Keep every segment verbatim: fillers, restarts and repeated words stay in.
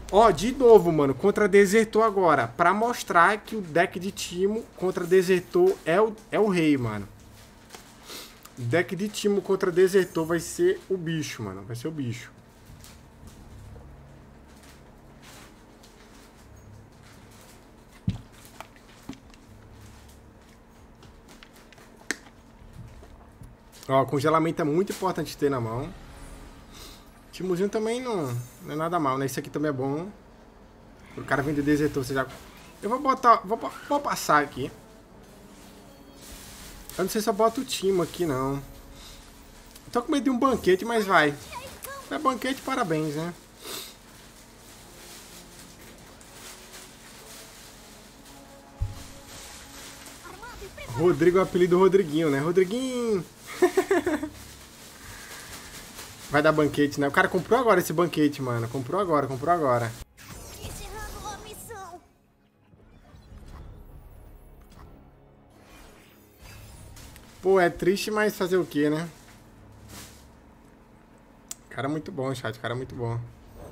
Ó, de novo, mano, contra Desertor agora. Pra mostrar que o deck de Timo contra Desertor é o, é o rei, mano. O deck de Timo contra Desertor vai ser o bicho, mano. Vai ser o bicho. Ó, congelamento é muito importante ter na mão. Timozinho também não, não é nada mal, né? Isso aqui também é bom. O cara vem de Desertor, você já... Eu vou botar... Vou, vou passar aqui. Eu não sei se eu boto o Timo aqui, não. Tô com medo de um banquete, mas vai. Se é banquete, parabéns, né? Rodrigo é o apelido do Rodriguinho, né? Rodriguinho! Vai dar banquete, né? O cara comprou agora esse banquete, mano. Comprou agora, comprou agora. Pô, é triste, mas fazer o quê, né? Cara muito bom, chat. Cara muito bom.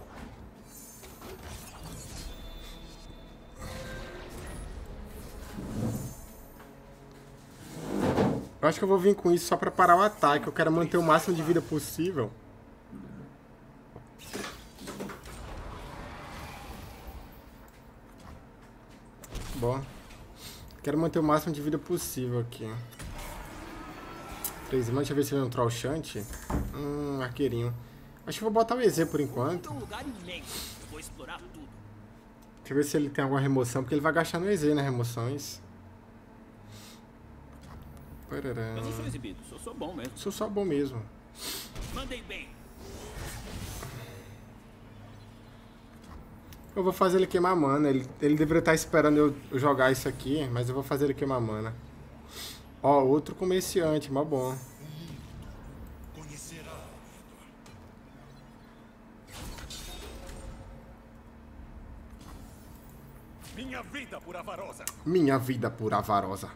Eu acho que eu vou vir com isso só pra parar o ataque. Eu quero manter o máximo de vida possível. Bom. Quero manter o máximo de vida possível aqui. Três irmãs, deixa eu ver se vem um troll chante. Hum, arqueirinho. Acho que vou botar o E Z por enquanto. Deixa eu ver se ele tem alguma remoção, porque ele vai gastar no E Z, né? Remoções. Parará. Eu não sou exibido, sou só bom mesmo. Sou só bom mesmo. Mandei bem. Eu vou fazer ele queimar mana. Ele, ele deveria estar esperando eu jogar isso aqui, mas eu vou fazer ele queimar mana. Ó, outro comerciante, mó bom. Minha vida por Avarosa. Minha vida por Avarosa.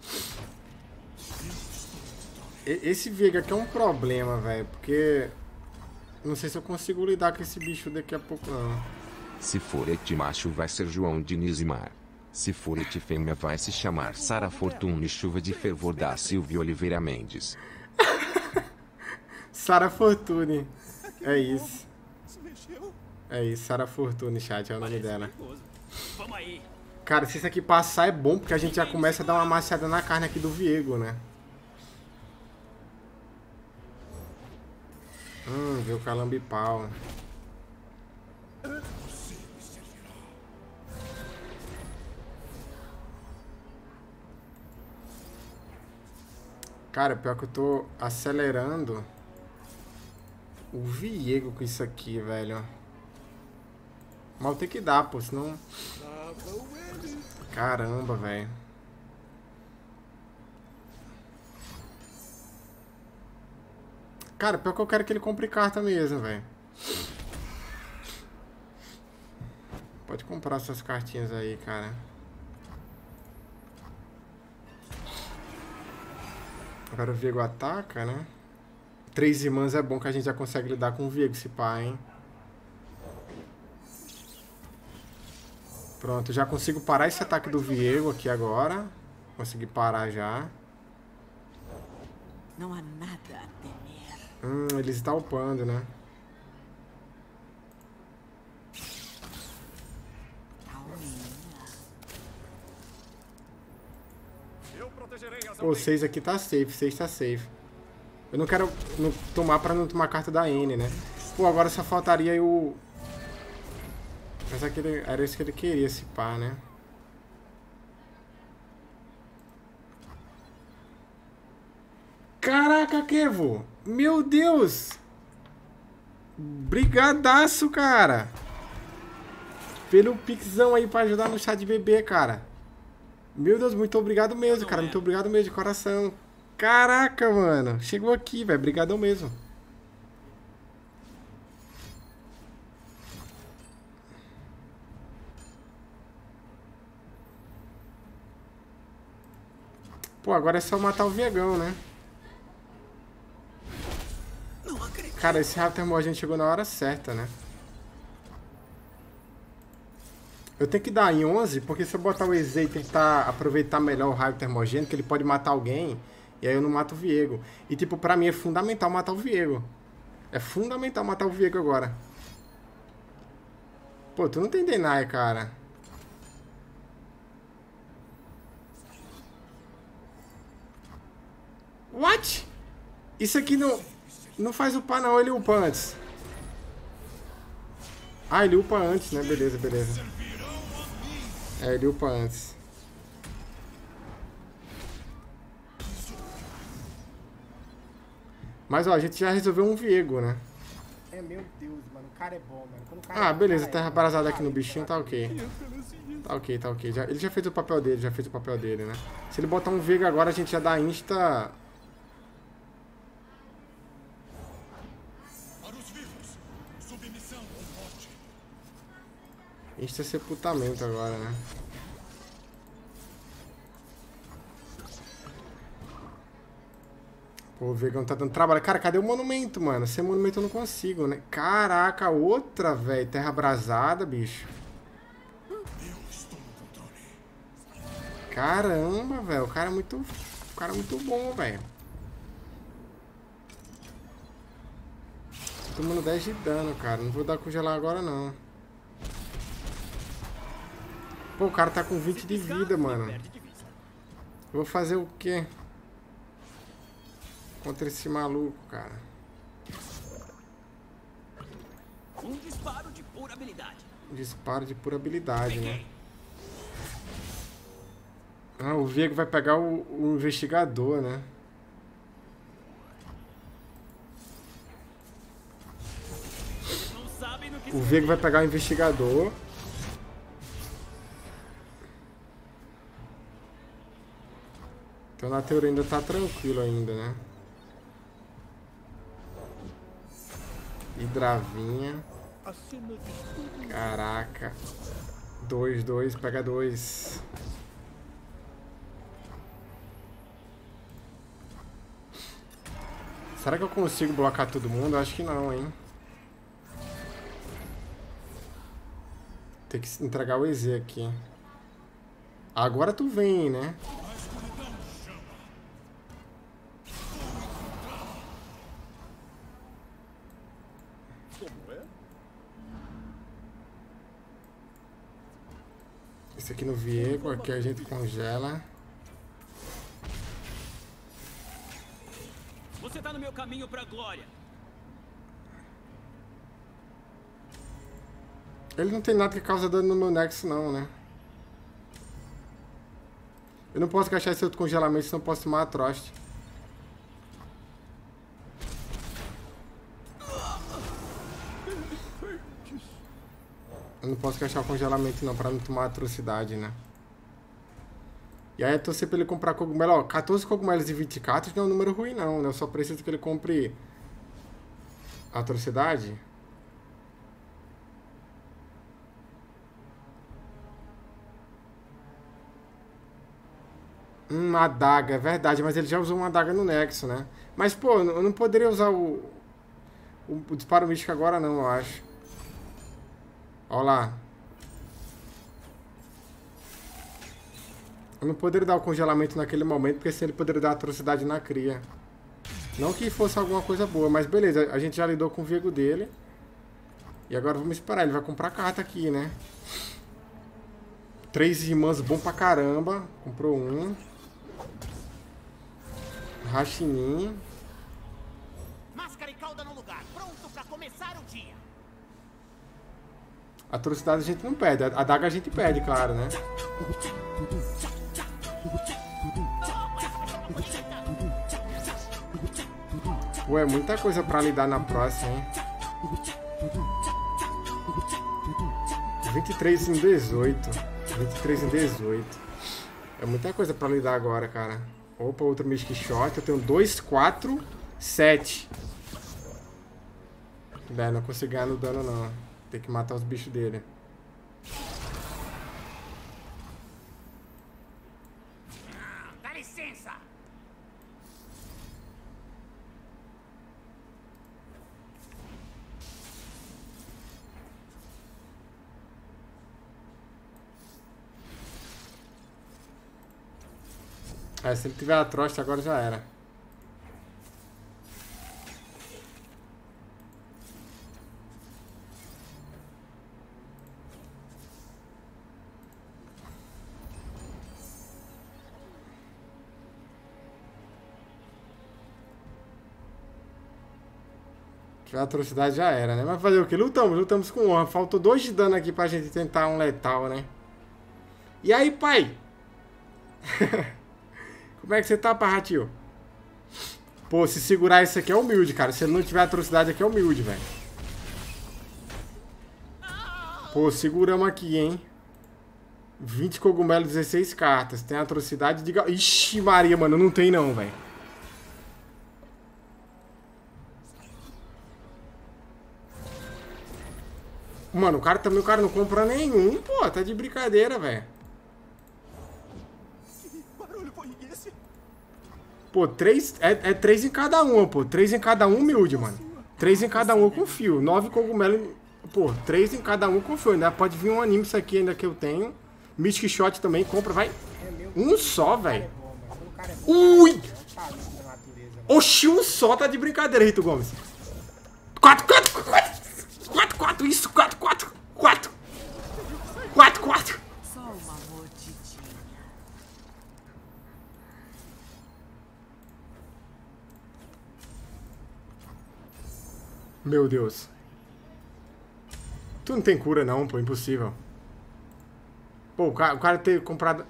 Esse Veiga aqui é um problema, velho, porque não sei se eu consigo lidar com esse bicho daqui a pouco, não. Se for et macho vai ser João Diniz e Mar. Se for et fêmea vai se chamar Sara Fortune Chuva de Fervor da Silvia Oliveira Mendes. Sara Fortune. É isso. É isso, Sara Fortune, chat, é o nome dela. Cara, se isso aqui passar é bom, porque a gente já começa a dar uma maciada na carne aqui do Viego, né? Hum, viu o calambipau. Cara, pior que eu tô acelerando o Viego com isso aqui, velho. Mal tem que dar, pô, senão... Caramba, velho. Cara, pior que eu quero que ele compre carta mesmo, velho. Pode comprar suas cartinhas aí, cara. Agora o Viego ataca, né? Três irmãs é bom que a gente já consegue lidar com o Viego, esse pai, hein? Pronto, já consigo parar esse ataque do Viego aqui agora. Consegui parar já. Não há nada a temer. Hum, eles estão upando, né? Pô, seis aqui tá safe, seis tá safe. Eu não quero não tomar pra não tomar carta da N, né? Pô, agora só faltaria o... Mas aquele, era isso que ele queria, esse pá, né? Caraca, Kevo! Meu Deus! Brigadaço, cara! Pelo pixão aí pra ajudar no chá de bebê, cara. Meu Deus, muito obrigado mesmo, cara. Muito obrigado mesmo, de coração. Caraca, mano. Chegou aqui, velho. Brigadão mesmo. Pô, agora é só matar o Viegão, né? Cara, esse Raptor Morgente chegou na hora certa, né? Eu tenho que dar em onze, porque se eu botar o E Z e tentar aproveitar melhor o raio termogênico, ele pode matar alguém, e aí eu não mato o Viego. E tipo, pra mim é fundamental matar o Viego. É fundamental matar o Viego agora. Pô, tu não tem deny, cara. What? Isso aqui não, não faz upar não, ele upa antes. Ah, ele upa antes, né? Beleza, beleza. É, ele upa antes. Mas ó, a gente já resolveu um Viego, né? É, meu Deus, mano, o cara é bom, mano. Quando o cara Ah, é beleza, bom, terra cara, abrasada é aqui no bom, bichinho tá cara. ok. Tá ok, tá ok. Já, ele já fez o papel dele, já fez o papel dele, né? Se ele botar um Veiga agora, a gente já dá insta... Para os vivos, submissão ou morte. Insta sepultamento agora, né? Pô, o Veiga não tá dando trabalho. Cara, cadê o monumento, mano? Sem monumento eu não consigo, né? Caraca, outra, velho. Terra abrasada, bicho. Caramba, velho. O cara é muito... O cara é muito bom, velho. Tô tomando dez de dano, cara. Não vou dar congelar agora, não. Pô, o cara tá com vinte de vida, mano. Eu vou fazer o quê? Contra esse maluco, cara. Um disparo de pura habilidade. Disparo de pura habilidade, né? Ah, o Viego vai pegar o, o investigador, né? Não sabem no que O Viego vai pegar o investigador. Então na teoria ainda tá tranquilo ainda, né? Hidravinha. Caraca. Dois, dois, pega dois. Será que eu consigo blocar todo mundo? Acho que não, hein? Tem que entregar o E Z aqui. Agora tu vem, né? Esse aqui no Viego, aqui a gente congela. você tá no meu caminho pra glória. Ele não tem nada que causa dano no meu Nexus, não, né? Eu não posso gastar esse outro congelamento, senão eu posso tomar a Trost. Eu não posso gastar o congelamento, não, pra não tomar atrocidade, né? E aí eu torcer pra ele comprar cogumelo. Ó, quatorze cogumelos e vinte cartas não é um número ruim, não, né? Eu só preciso que ele compre atrocidade. Hum, uma adaga, é verdade, mas ele já usou uma adaga no Nexo, né? Mas, pô, eu não poderia usar o, o, o disparo místico agora, não, eu acho. Ó lá. Eu não poderia dar o congelamento naquele momento, porque senão ele poderia dar atrocidade na cria. Não que fosse alguma coisa boa, mas beleza, a gente já lidou com o Viego dele. E agora vamos esperar, ele vai comprar carta aqui, né? Três irmãs bom pra caramba. Comprou um. Rachininho. Máscara e cauda no lugar, pronto pra começar o dia. Atrocidade a gente não perde, a daga a gente perde, claro, né? Pô, é muita coisa pra lidar na próxima, hein? vinte e três em dezoito. vinte e três em dezoito. É muita coisa pra lidar agora, cara. Opa, outro Mystic Shot. Eu tenho dois, quatro, sete. É, não consigo ganhar no dano, não. Tem que matar os bichos dele. Dá licença. É, se ele tiver a trosta agora já era. A atrocidade já era, né? Mas fazer o que? Lutamos, lutamos com honra. Faltou dois de dano aqui pra gente tentar um letal, né? E aí, pai? Como é que você tá, Parratio? Pô, se segurar isso aqui é humilde, cara. Se ele não tiver atrocidade aqui é humilde, velho. Pô, seguramos aqui, hein? vinte cogumelos, dezesseis cartas. Tem atrocidade de... Ixi, Maria, mano. Não tem não, velho. Mano, o cara também, o cara não compra nenhum, pô, tá de brincadeira, velho. Que barulho foi esse? Pô, três, é, é três em cada um, pô, três em cada um, humilde, mano. Três em cada um eu confio, nove cogumelos, pô, três em cada um eu confio, ainda pode vir um anime isso aqui ainda que eu tenho. Mystic Shot também, compra, vai. Um só, velho. Ui! Oxi, um só, tá de brincadeira, Rito Gomes. Quatro, quatro, quatro. quatro, quatro, isso, quatro, quatro, quatro. quatro, quatro. Só uma mordidinha. Meu Deus. Tu não tem cura não, pô, impossível. Pô, o cara, o cara ter comprado...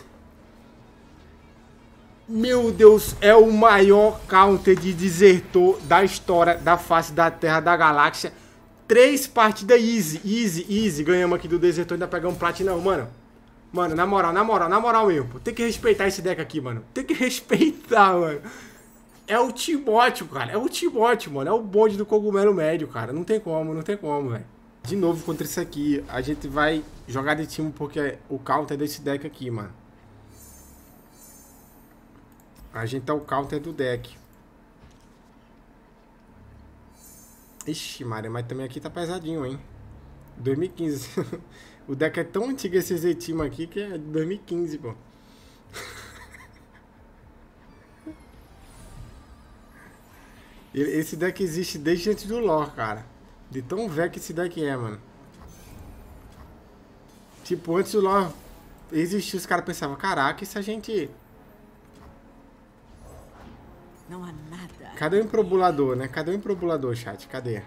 Meu Deus, é o maior counter de desertor da história da face da Terra, da galáxia. Três partidas easy, easy, easy. Ganhamos aqui do desertor, ainda pegamos platinão, mano. Mano, na moral, na moral, na moral mesmo, pô. Tem que respeitar esse deck aqui, mano. Tem que respeitar, mano. É o Timóteo, cara. É o Timóteo, mano. É o bonde do cogumelo médio, cara. Não tem como, não tem como, velho. De novo contra isso aqui. A gente vai jogar de time porque o counter desse deck aqui, mano. A gente tá o counter do deck. Ixi, Maria, mas também aqui tá pesadinho, hein? dois mil e quinze. O deck é tão antigo esse Z-Team aqui que é de dois mil e quinze, pô. Esse deck existe desde antes do lore, cara. De tão velho que esse deck é, mano. Tipo, antes do lore existia, os caras pensavam, caraca, e se a gente... Não há nada. Cadê o improbulador, né? Cadê o improbulador, chat? Cadê?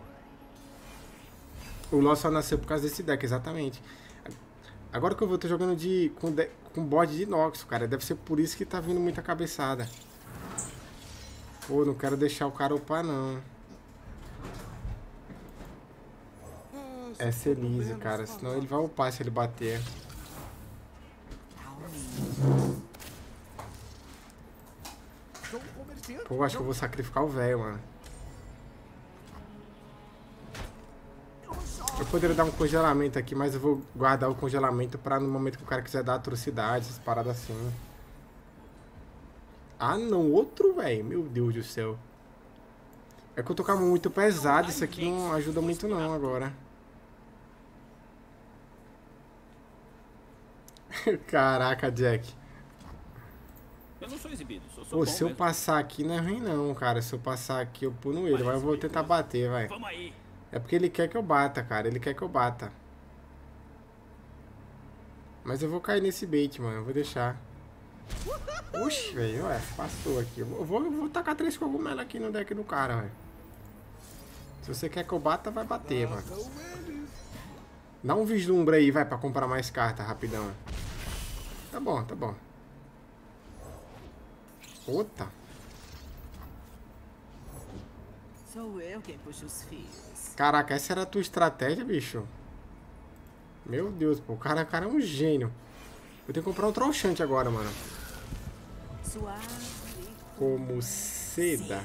O LoL só nasceu por causa desse deck, exatamente. Agora que eu vou tô jogando de, com, de, com bode de Nox, cara. Deve ser por isso que tá vindo muita cabeçada. Pô, não quero deixar o cara upar, não. É Celise, cara. Senão ele vai upar se ele bater. Pô, acho que eu vou sacrificar o velho, mano. Eu poderia dar um congelamento aqui, mas eu vou guardar o congelamento pra no momento que o cara quiser dar atrocidade, essas paradas assim. Ah, não. Outro, velho. Meu Deus do céu. É que eu tô com a mão muito pesado. Isso aqui não ajuda muito não agora. Caraca, Jack. Eu não sou exibido, sou, sou Pô, bom se eu mesmo. passar aqui não é ruim não, cara. Se eu passar aqui eu puno ele. Mas eu vou tentar bater, vai. Vamos aí. É porque ele quer que eu bata, cara. Ele quer que eu bata. Mas eu vou cair nesse bait, mano. Eu vou deixar. Oxi, velho. Ué, passou aqui. Eu vou, eu vou tacar três cogumelos aqui no deck do cara, velho. Se você quer que eu bata, vai bater, mano. Dá um vislumbre aí, vai, pra comprar mais cartas, rapidão. Tá bom, tá bom. Outra. Sou eu quem puxa os fios. Caraca, essa era a tua estratégia, bicho? Meu Deus, pô. O cara, o cara é um gênio. Eu tenho que comprar um trouxante agora, mano. Suave Como seda.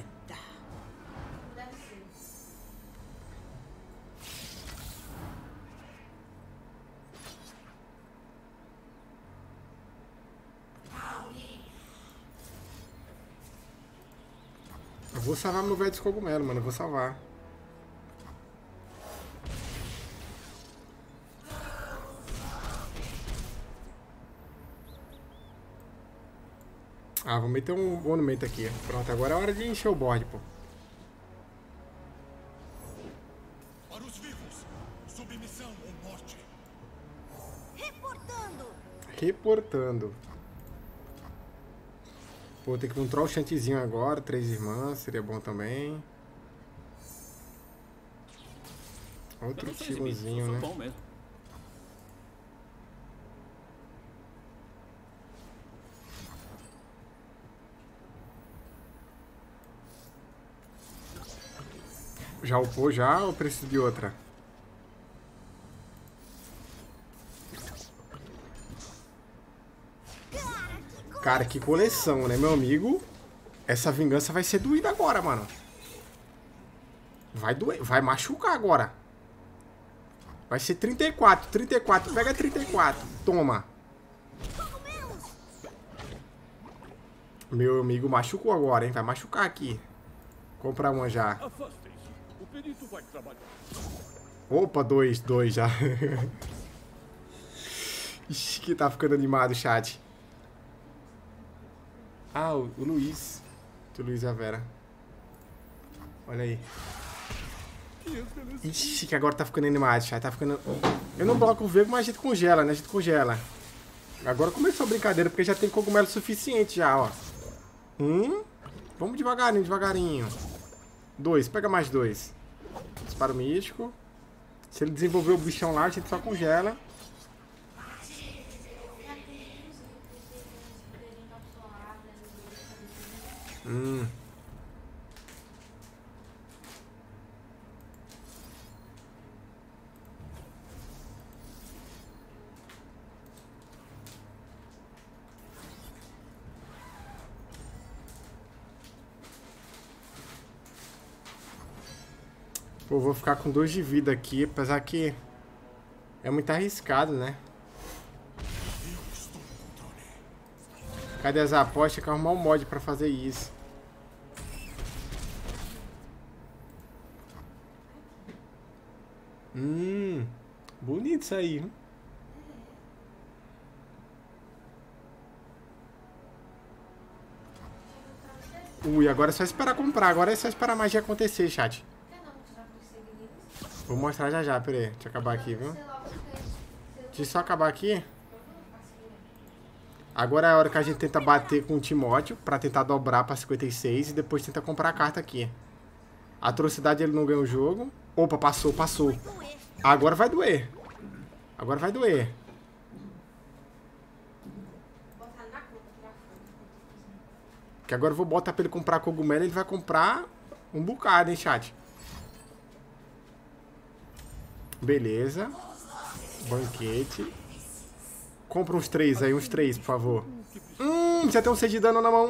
Eu vou salvar meu velho de cogumelo, mano. Eu vou salvar. Ah, vou meter um monumento aqui. Pronto, agora é hora de encher o board, pô. Para os vivos, submissão ou morte. Reportando. Reportando. Pô, tem que um troll chantezinho agora. Três irmãs, seria bom também. Outro tirozinho, né? Bom mesmo. Já upou já ou preciso de outra? Cara, que coleção, né, meu amigo? Essa vingança vai ser doída agora, mano. Vai doer, vai machucar agora. Vai ser trinta e quatro, trinta e quatro, pega trinta e quatro. Toma. Meu amigo machucou agora, hein? Vai machucar aqui. Comprar uma já. Afastem-se. O perito vai trabalhar. Opa, dois, dois já. Ixi, que tá ficando animado o chat. Ah, o, o Luiz. O Luiz e a Vera. Olha aí. Ixi, que agora tá ficando animado, chat. Tá ficando... Eu não bloco o verde, mas a gente congela, né? A gente congela. Agora começou a brincadeira, porque já tem cogumelo suficiente já, ó. Um. Vamos devagarinho, devagarinho. Dois, pega mais dois. Disparo místico. Se ele desenvolver o bichão lá, a gente só congela. Hum. Pô, vou ficar com dois de vida aqui, apesar que é muito arriscado, né? Cadê as apostas? Tem que arrumar um mod pra fazer isso. Hum, bonito isso aí, hein? Ui, agora é só esperar comprar. Agora é só esperar a magia acontecer, chat. Vou mostrar já já, pera aí. Deixa eu acabar aqui, viu? Deixa eu só acabar aqui. Agora é a hora que a gente tenta bater com o Timóteo pra tentar dobrar pra cinquenta e seis e depois tenta comprar a carta aqui. A atrocidade ele não ganhou o jogo. Opa, passou, passou. Agora vai doer. Agora vai doer. Que agora eu vou botar pra ele comprar cogumelo e ele vai comprar um bocado, hein, chat. Beleza. Banquete. Compra uns três aí, uns três, por favor. Hum, já tem um C de dano na mão.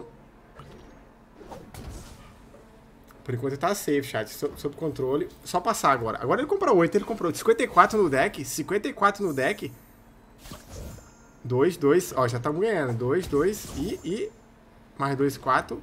Por enquanto tá safe, chat. Sob, sob controle. Só passar agora. Agora ele comprou oito, ele comprou cinquenta e quatro no deck. cinquenta e quatro no deck. dois, dois. Ó, já estamos ganhando. dois, dois e... e... mais dois, quatro.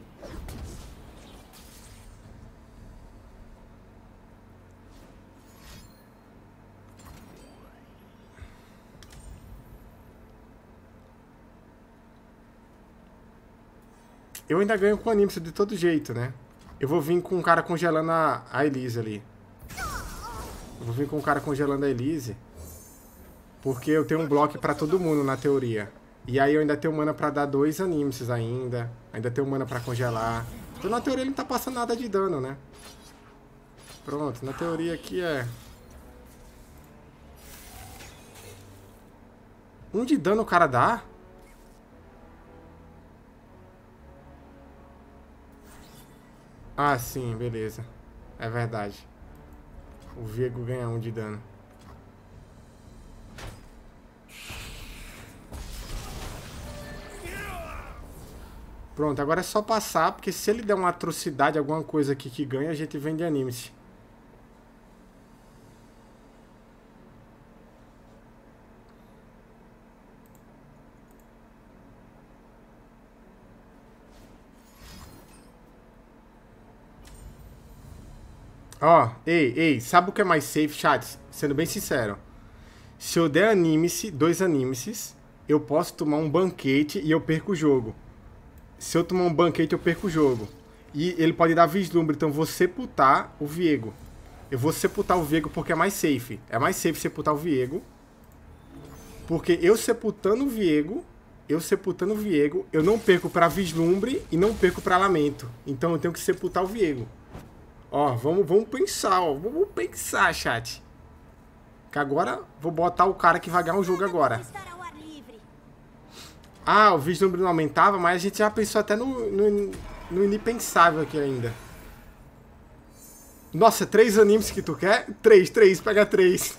Eu ainda ganho com o anime de todo jeito, né? Eu vou vir com um cara congelando a, a Elise ali. Eu vou vir com um cara congelando a Elise. Porque eu tenho um bloco pra todo mundo, na teoria. E aí eu ainda tenho mana pra dar dois animes ainda. Ainda tenho mana pra congelar. Então na teoria ele não tá passando nada de dano, né? Pronto, na teoria aqui é... Um de dano o cara dá? Ah, sim, beleza. É verdade. O Viego ganha um de dano. Pronto, agora é só passar, porque se ele der uma atrocidade, alguma coisa aqui que ganha, a gente vende anime-se. Ó, ei, ei, sabe o que é mais safe, chat? Sendo bem sincero. Se eu der anime-se, dois anime-se, eu posso tomar um banquete e eu perco o jogo. Se eu tomar um banquete, eu perco o jogo. E ele pode dar vislumbre, então vou sepultar o Viego. Eu vou sepultar o Viego porque é mais safe. É mais safe sepultar o Viego. Porque eu sepultando o Viego, eu sepultando o Viego, eu não perco pra vislumbre e não perco pra lamento. Então eu tenho que sepultar o Viego. Ó, vamos, vamos pensar, ó. Vamos pensar, chat. Que agora vou botar o cara que vai ganhar o jogo agora. Ah, o vislumbre não aumentava, mas a gente já pensou até no, no, no inimpensável aqui ainda. Nossa, três animes que tu quer? Três, três, pega três.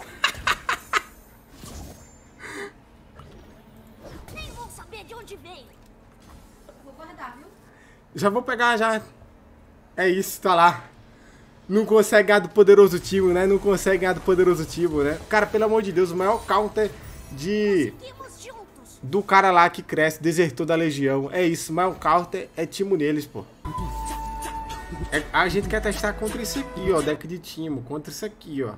Nem vou saber de onde veio. Vou guardar, viu? Já vou pegar, já. É isso, tá lá. Não consegue ganhar do poderoso Timo, né? Não consegue ganhar do poderoso Timo, né? Cara, pelo amor de Deus, o maior counter de... do cara lá que cresce, desertou da legião. É isso, o maior counter é Timo neles, pô. É, a gente quer testar contra isso aqui, ó. Deck de Timo, contra isso aqui, ó.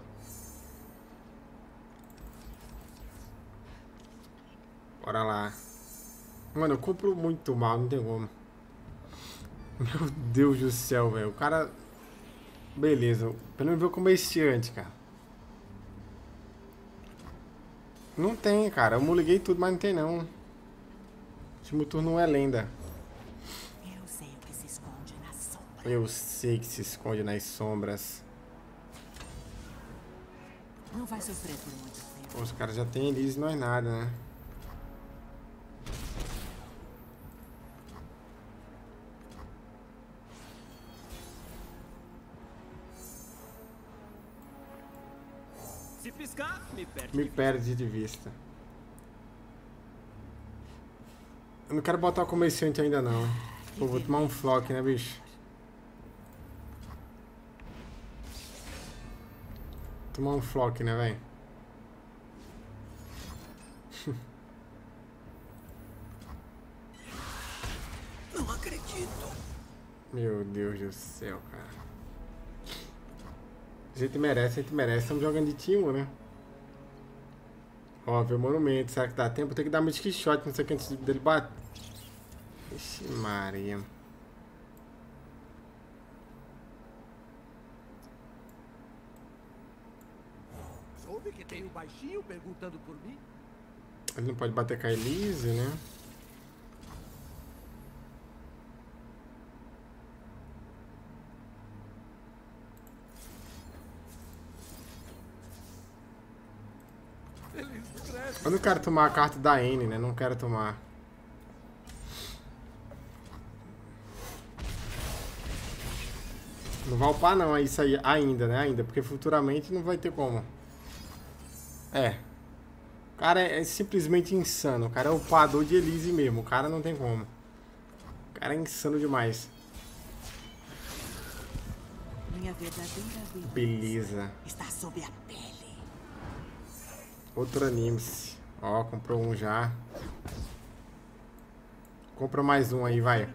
Bora lá. Mano, eu compro muito mal, não tem como. Meu Deus do céu, velho. O cara... Beleza. Pelo menos ver como é comerciante, cara. Não tem, cara. Eu muliguei tudo, mas não tem, não. O último turno não é lenda. Eu sei o que se esconde nas sombras. Eu sei que se esconde nas sombras. Não vai sofrer por muito tempo. Pô, os caras já tem Elise e nós nada, né? Se piscar, me perde. Me perde de vista. Eu não quero botar o comerciante ainda, não. Pô, vou tomar um flock, né, bicho? Tomar um flock, né, velho? Não acredito. Meu Deus do céu, cara. A gente merece, a gente merece. Estamos jogando de Timo, né? Ó, ver o monumento. Será que dá tempo? Tem que dar Mystic Shot, não sei o que, antes dele bater. Ixi, Maria. Soube que tem um baixinho perguntando por mim? Ele não pode bater com a Elise, né? Eu não quero tomar a carta da N, né? Não quero tomar. Não vai upar não, é isso aí ainda, né? Ainda, porque futuramente não vai ter como. É. O cara é, é simplesmente insano. O cara é o upador de Elise mesmo. O cara não tem como. O cara é insano demais. Minha verdadeira vida Beleza. está sob a pele. Outro anime. Ó, comprou um já. Compra mais um aí, vai.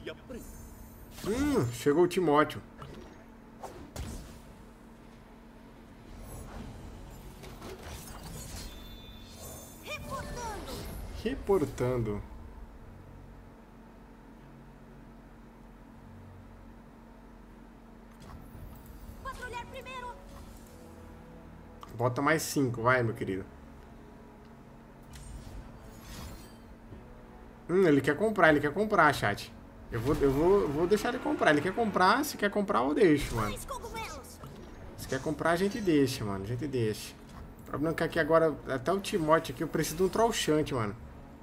Hum, chegou o Timóteo. Reportando. Reportando. Patrulhar primeiro. Bota mais cinco, vai, meu querido. Hum, ele quer comprar, ele quer comprar, chat. Eu vou, eu vou, eu vou deixar ele comprar. Ele quer comprar, se quer comprar, eu deixo, mano. Mais cogumelos. Se quer comprar, a gente deixa, mano. A gente deixa. O problema é que aqui agora, até o Timóteo aqui, eu preciso de um trouxante, mano.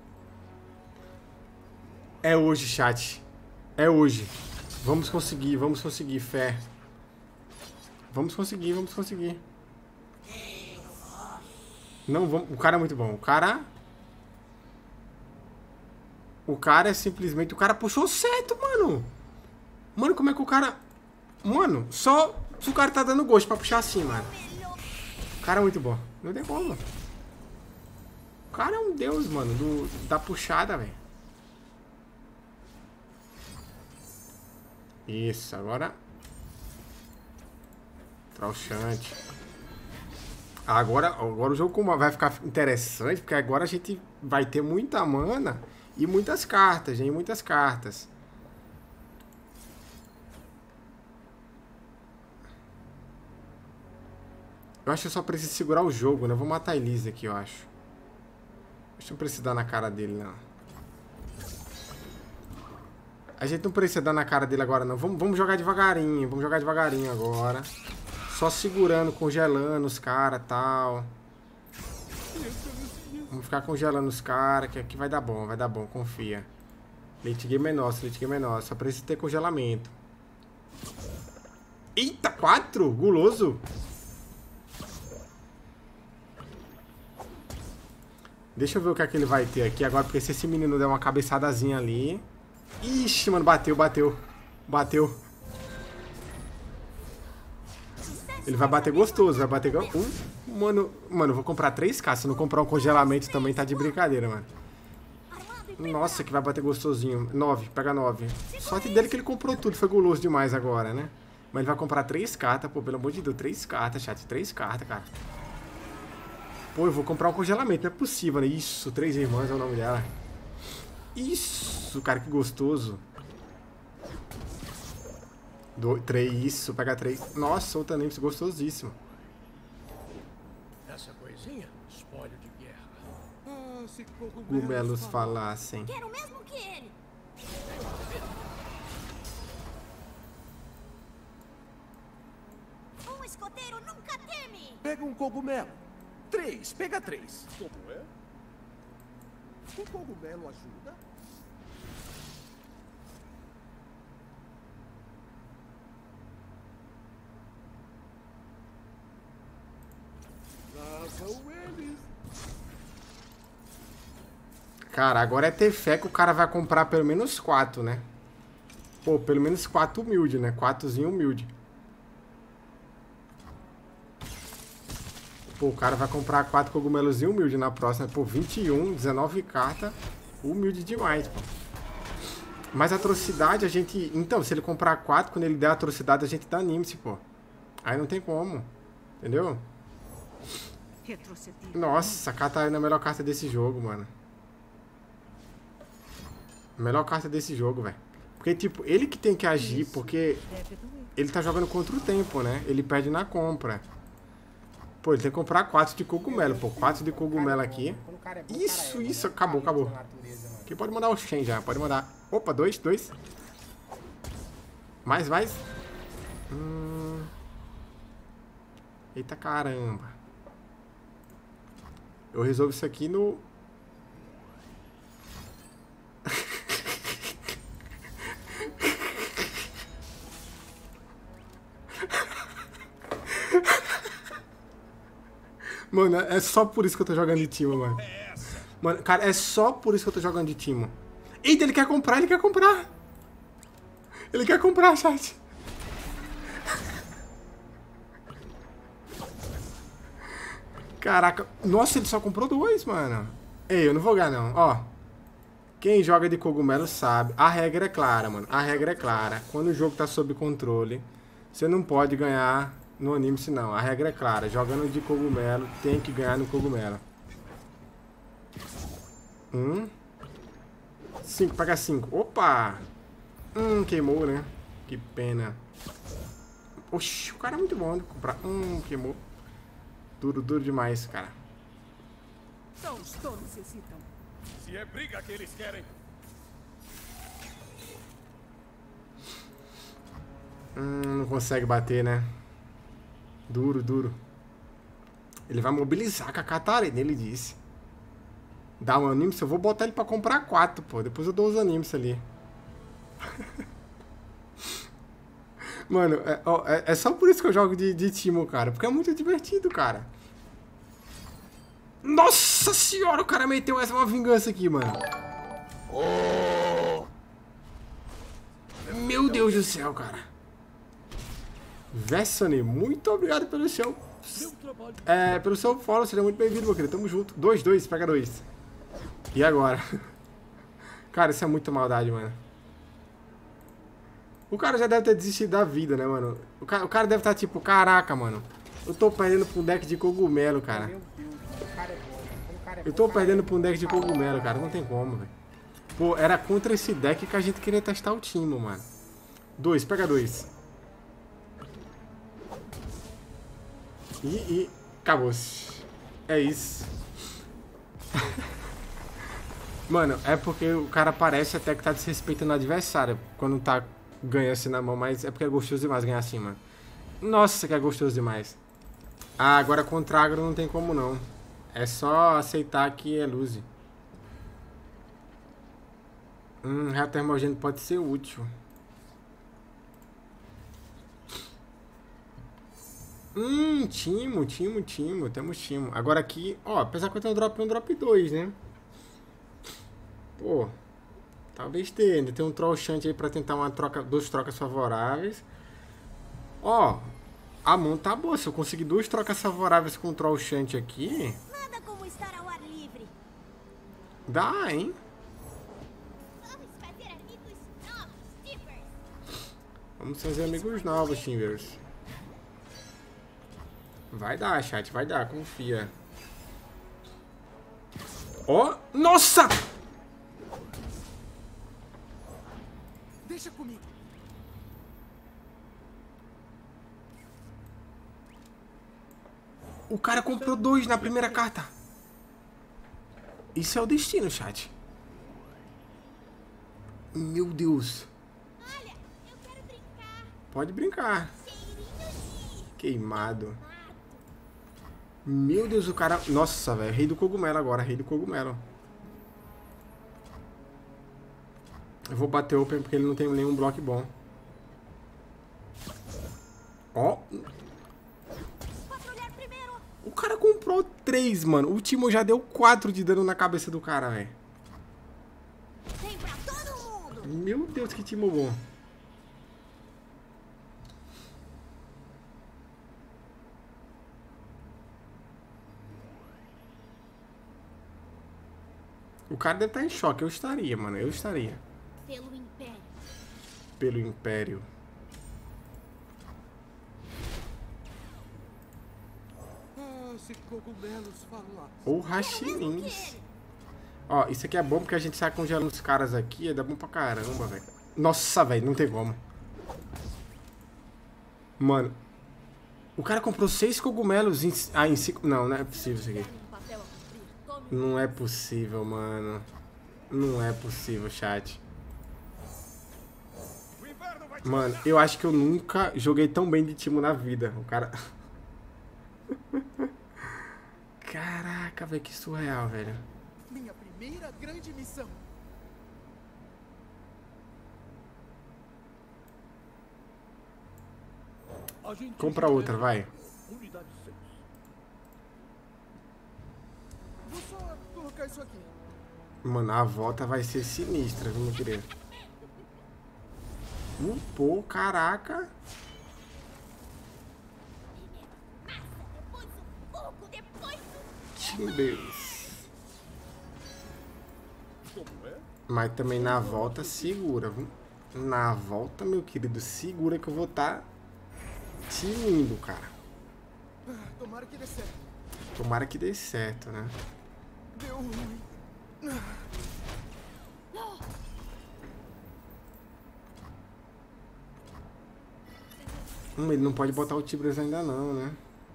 É hoje, chat. É hoje. Vamos conseguir, vamos conseguir, fé. Vamos conseguir, vamos conseguir. Não, vamos... O cara é muito bom. O cara... O cara é simplesmente... O cara puxou certo, mano. Mano, como é que o cara... Mano, só se o cara tá dando gosto pra puxar assim, mano. O cara é muito bom. Não tem como. O cara é um deus, mano, do, da puxada, velho. Isso, agora... Trouxante. Agora, agora o jogo vai ficar interessante, porque agora a gente vai ter muita mana e muitas cartas, gente, muitas cartas. Eu acho que eu só preciso segurar o jogo, né? Eu vou matar a Elise aqui, eu acho. Acho que não precisa dar na cara dele, não. A gente não precisa dar na cara dele agora, não. Vamos, vamos jogar devagarinho. Vamos jogar devagarinho agora. Só segurando, congelando os caras e tal. Vamos ficar congelando os caras, que aqui vai dar bom, vai dar bom, confia. Late game é nosso, late game é nosso. Só precisa ter congelamento. Eita, quatro? Guloso. Deixa eu ver o que é que ele vai ter aqui agora, porque se esse menino der uma cabeçadazinha ali... Ixi, mano, bateu, bateu. Bateu. Ele vai bater gostoso, vai bater... Um, mano, mano, eu vou comprar três K. Se não comprar um congelamento também tá de brincadeira, mano. Nossa, que vai bater gostosinho. nove, pega nove. Sorte dele que ele comprou tudo, foi guloso demais agora, né? Mas ele vai comprar três cartas, pô, pelo amor de Deus. três cartas, chat, três cartas, cara. Pô, eu vou comprar um congelamento, não é possível, né? Isso, três irmãs é o nome dela. Isso, cara, que gostoso. Do, três, isso, pega três. Nossa, outra Nemesis, gostosíssimo. Essa coisinha, espólio de guerra. Ah, se Cogumelos falassem. Quero o mesmo que ele. Um escoteiro nunca teme. Pega um cogumelo. Três, pega três. Como é? O cogumelo ajuda? Lá são eles. Cara, agora é ter fé que o cara vai comprar pelo menos quatro, né? Pô, pelo menos quatro humilde, né? Quatrozinho humilde. Pô, o cara vai comprar quatro cogumelos humilde na próxima. Pô, vinte e um, dezenove cartas. Humilde demais, pô. Mas atrocidade a gente... Então, se ele comprar quatro, quando ele der atrocidade, a gente dá anime-se, pô. Aí não tem como. Entendeu? Nossa, a Catarina é a melhor carta desse jogo, mano. A melhor carta desse jogo, velho. Porque, tipo, ele que tem que agir, porque ele tá jogando contra o tempo, né? Ele perde na compra. Pô, ele tem que comprar quatro de cogumelo, pô. Quatro de cogumelo aqui. Isso, isso. Acabou, acabou. Aqui pode mandar o Shen já. Pode mandar. Opa, dois, dois. Mais, mais. Hum... Eita caramba. Eu resolvo isso aqui no... Mano, é só por isso que eu tô jogando de Timo, mano. Mano, cara, é só por isso que eu tô jogando de Timo. Eita, ele quer comprar, ele quer comprar. Ele quer comprar, chat. Caraca. Nossa, ele só comprou dois, mano. Ei, eu não vou ganhar, não. Ó. Quem joga de cogumelo sabe. A regra é clara, mano. A regra é clara. Quando o jogo tá sob controle, você não pode ganhar no anime, não. A regra é clara. Jogando de cogumelo, tem que ganhar no cogumelo. Um. Cinco, pega cinco. Opa! Hum, queimou, né? Que pena. Oxi, o cara é muito bom de comprar. Hum, queimou. Duro, duro demais, cara. Todos necessitam. Se é briga que eles querem. Hum, não consegue bater, né? Duro, duro. Ele vai mobilizar com a Catarina, ele disse. Dá um anime, eu vou botar ele pra comprar quatro, pô. Depois eu dou os animes ali. Mano, é, ó, é, é só por isso que eu jogo de, de Timo, cara. Porque é muito divertido, cara. Nossa senhora, o cara meteu essa uma vingança aqui, mano. Oh. Meu Deus do céu, cara. Vessone, muito obrigado pelo seu... É, pelo seu follow, seja muito bem-vindo, meu querido. Tamo junto. Dois, dois, pega dois. E agora? Cara, isso é muita maldade, mano. O cara já deve ter desistido da vida, né, mano? O cara, o cara deve estar tipo, caraca, mano. Eu tô perdendo pra um deck de cogumelo, cara. Meu Deus, mano, o cara é bom, mano. O cara é bom, Eu tô o cara perdendo é pra um deck de cogumelo, cara. Não tem como, velho. Pô, era contra esse deck que a gente queria testar o time, mano. Dois, pega dois. E, e acabou-se. É isso. Mano, é porque o cara parece até que tá desrespeitando o adversário quando tá ganhando assim na mão, mas é porque é gostoso demais ganhar assim, mano. Nossa, que é gostoso demais. Ah, agora contra agro não tem como não. É só aceitar que é lose. Hum, raio termogênico pode ser útil. Hum, timo, timo, timo. Temos timo. Agora aqui, ó, apesar que eu tenho um drop um, drop dois, né? Pô, talvez tenha. Ainda tem um troll shunt aí pra tentar uma troca, duas trocas favoráveis. Ó, a mão tá boa. Se eu conseguir duas trocas favoráveis com o troll shunt aqui... Nada como estar ao ar livre. Dá, hein? Vamos fazer amigos novos, Timbers. Vamos fazer amigos novos, Timbers. Vai dar, chat. Vai dar. Confia. Ó. Nossa! Deixa comigo. O cara comprou dois na primeira carta. Isso é o destino, chat. Meu Deus. Olha, eu quero brincar. Pode brincar. Cheirinho de Queimado. Meu Deus, o cara... Nossa, velho. Rei do cogumelo agora. Rei do cogumelo. Eu vou bater open porque ele não tem nenhum bloco bom. Ó. patrulhar primeiro. O cara comprou três, mano. O Timo já deu quatro de dano na cabeça do cara, velho. Tem pra todo mundo. Meu Deus, que Timo bom. O cara deve estar em choque. Eu estaria, mano. Eu estaria. Pelo Império. Pelo Império. Ah, se cogumelos falar. Ou Rachilins. Ó, isso aqui é bom porque a gente sai congelando os caras aqui. É dá bom pra caramba, velho. Nossa, velho. Não tem como. Mano. O cara comprou seis cogumelos em... Ah, em cinco... Não, não é possível isso aqui. Não é possível, mano. Não é possível, chat. Mano, eu acho que eu nunca joguei tão bem de Timo na vida. O cara... Caraca, velho, que surreal, velho. Minha primeira grande missão. Compra outra, vai. Unidade seis. Vou só colocar isso aqui. Mano, a volta vai ser sinistra, viu, meu querido? Uh, pô, caraca. Depois o fogo, depois o... Timbers. Como é? Mas também na volta segura, viu? Na volta, meu querido, segura que eu vou estar tinindo, cara. Ah, tomara que dê certo. Tomara que dê certo, né? Deu ruim. Hum, ele não pode botar o Timbers ainda não, né?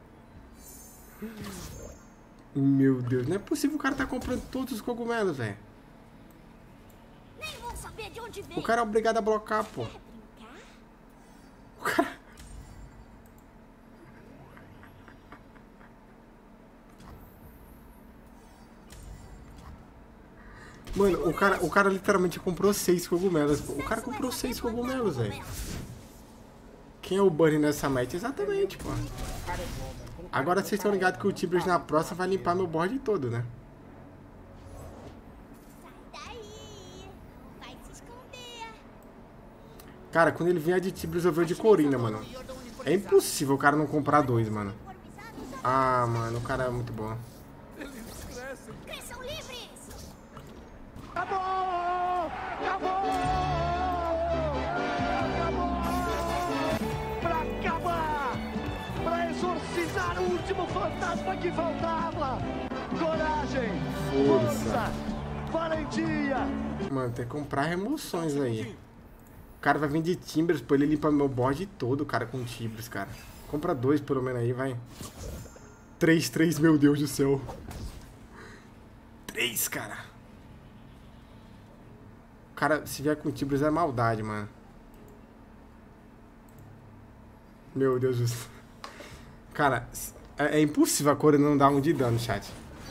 Meu Deus, não é possível o cara tá comprando todos os cogumelos, velho. Nem vou saber de onde vem. O cara é obrigado a blocar, pô. Quer brincar? O cara... Mano, o cara, o cara literalmente comprou seis cogumelos. O cara comprou seis cogumelos, velho. Quem é o Bunny nessa match? Exatamente, pô. Agora vocês estão ligados que o Timbers na próxima vai limpar meu board todo, né? Sai daí. Não vai se esconder. Cara, quando ele vier de Timbers eu vejo de Corina, mano. É impossível o cara não comprar dois, mano. Ah, mano, o cara é muito bom. Eles são livres. Acabou! Acabou! Acabou! Pra acabar! Pra exorcizar o último fantasma que faltava! Coragem! Força. Valentia! Mano, tem que comprar remoções aí. O cara vai vir de Timbers, pô, ele limpa meu board todo, cara, com Timbers, cara. Compra dois pelo menos aí, vai. três, três, meu Deus do céu. três, cara. Cara, se vier com Tibros é maldade, mano. Meu Deus do céu. Cara, é, é impossível a Corina não dar um de dano, chat.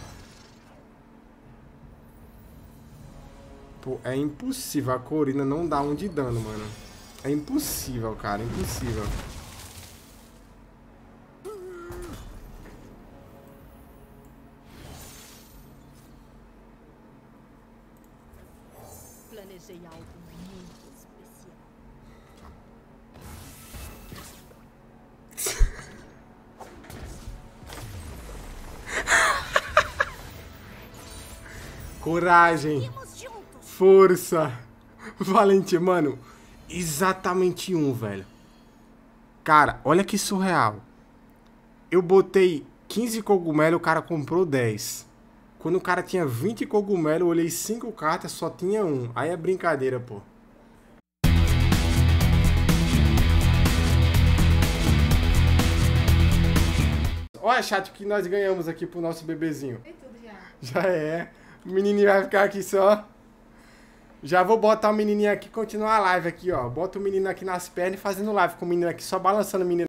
Pô, é impossível a Corina não dar um de dano, mano. É impossível, cara, impossível. Planejei algo muito especial. Coragem. Força. Valente, mano. Exatamente um, velho. Cara, olha que surreal. Eu botei quinze cogumelos, o cara comprou dez. Quando o cara tinha vinte cogumelos, eu olhei cinco cartas, só tinha um. Aí é brincadeira, pô. Olha, chat, o que nós ganhamos aqui pro nosso bebezinho. Tem tudo já. Já é. O menininho vai ficar aqui só. Já vou botar o menininho aqui e continuar a live aqui, ó. Bota o menino aqui nas pernas e fazendo live com o menino aqui, só balançando o menino.